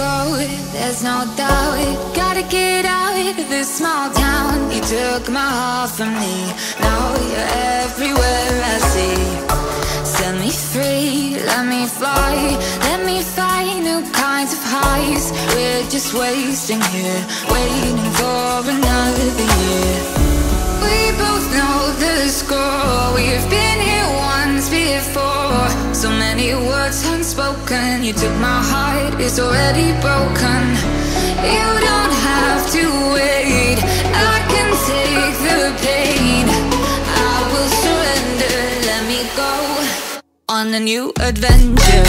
go, there's no doubt. Gotta get out of this small town. You took my heart from me, now you're everywhere I see. Set me free, let me fly, let me find new kinds of highs. We're just wasting here, waiting for another year. We both know the score, we've been here once before. So many words unspoken, you took my heart, it's already broken. You don't have to wait, I can take the pain. I will surrender, let me go on a new adventure.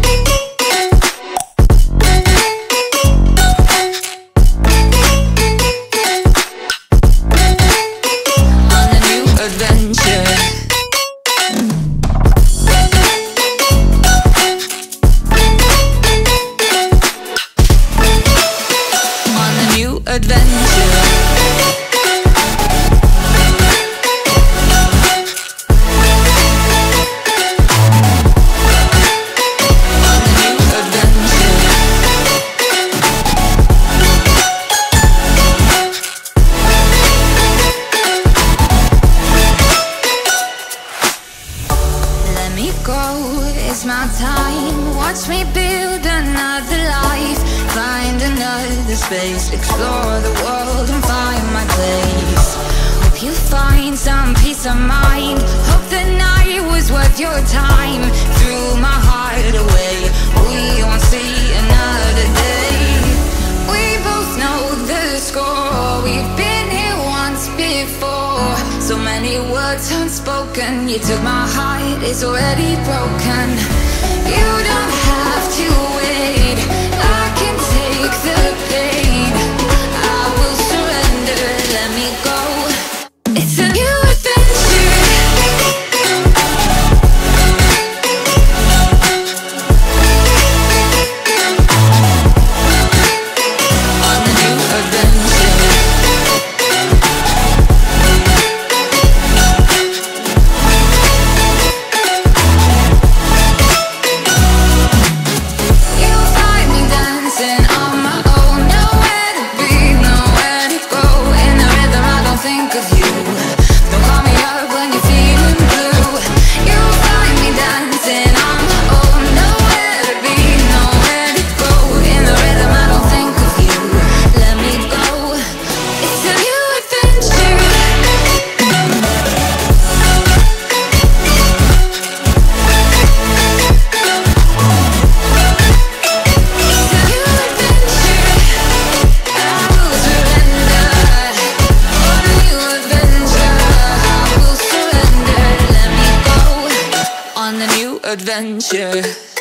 It's my time, watch me build another life. Find another space, explore the world and find my place. Hope you find some peace of mind, hope the night was worth your time. Threw my heart away, we won't see another day. We both know the score, we've been here once before. So many words unspoken, you took my heart, it's already broken. You don't have to wait, I can take the pain. I will surrender, let me go. It's a new adventure. On a new adventure. Adventure.